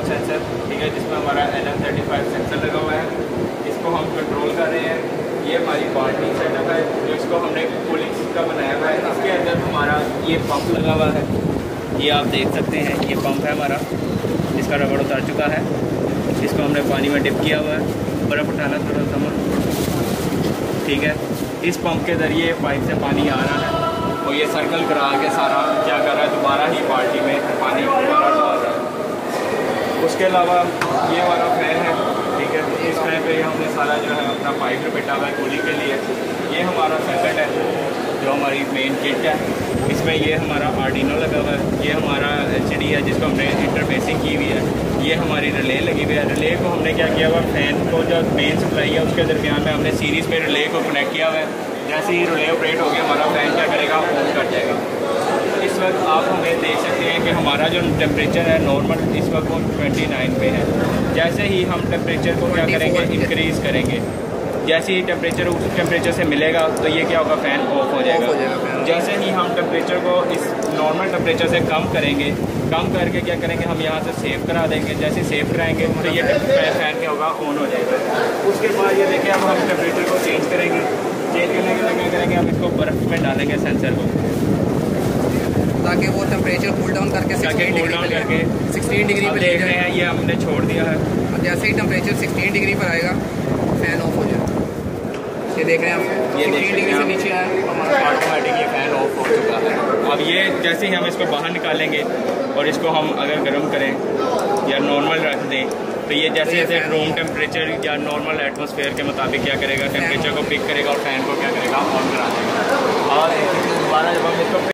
Sensor, ठीक है, जिसमें हमारा LM35 सेंसर लगा हुआ है। इसको हम कंट्रोल कर रहे हैं। ये हमारी बाल्टी सेटअप है जो इसको हमने कूलिंग का बनाया हुआ है। इसके अंदर हमारा ये पंप लगा हुआ है, ये आप देख सकते हैं, ये पंप है हमारा, इसका रबड़ उतर चुका है। इसको हमने पानी में डिप किया हुआ है। बर्फ़ उठाना थोड़ा सा, ठीक है। इस पंप के ज़रिए पाइप से पानी आ रहा है और ये सर्कल करा के सारा क्या कर रहा है, दोबारा ही बाल्टी में पानी दोबारा डाल रहा है। उसके अलावा ये हमारा फैन है, ठीक है। इस फैन पे हमने सारा जो है अपना पाइप रिपीटा हुआ है कूलिंग के लिए। ये हमारा सर्किट है जो हमारी मेन किट है। इसमें ये हमारा आर्डिनो लगा हुआ है, ये हमारा LCD है जिसको हमने इंटरफेसिंग की हुई है। ये हमारी रिले लगी हुई है। रिले को हमने क्या किया हुआ, फैन को जो मेन सप्लाई है उसके दरमियान में हमने सीरीज़ में रिले को कनेक्ट किया हुआ है। जैसे ही रिले ऑपरेट हो गया हमारा फैन क्या करेगा, ऑन कर जाएगा। इस वक्त आप हमें देख सकते हैं कि हमारा जो टेम्परेचर है नॉर्मल इस वक्त वो 29 पे है। जैसे ही हम टेम्परेचर को क्या करेंगे, इंक्रीज़ करेंगे, जैसे ही टेम्परेचर उस टेम्परेचर से मिलेगा तो ये क्या होगा, फ़ैन ऑफ हो जाएगा। जैसे ही हम टेम्परेचर को इस नॉर्मल टेम्परेचर से कम करेंगे, कम करके क्या करेंगे, हम यहाँ से सेव करा देंगे। जैसे सेव कराएंगे तो ये फ़ैन क्या होगा, ऑन हो जाएगा। उसके बाद ये देखिए अब हम टेम्परेचर को चेंज करेंगे। चेंज करने के लिए क्या करेंगे, हम इसको बर्फ़ में डालेंगे सेंसर को, ताकि वो टेम्परेचर कूल डाउन करके 16 डिग्री पर देख रहे हैं। ये हमने छोड़ दिया है। जैसे ही टेम्परेचर 16 डिग्री पर आएगा फ़ैन ऑफ हो जाएगा। ये देख रहे हैं आप, ये 16 डिग्री से नीचे आया हमारा ऑटोमेटिक ये फ़ैन ऑफ हो चुका है। अब ये जैसे ही हम इसको बाहर निकालेंगे और इसको हम अगर गर्म करें या नॉर्मल रख दें तो ये जैसे जैसे रूम टेम्परेचर या नॉर्मल एटमॉस्फेयर के मुताबिक क्या करेगा, टेम्परेचर को पिक करेगा और फ़ैन को क्या करेगा, ऑन करा देगा। और दोबारा जब हम इसको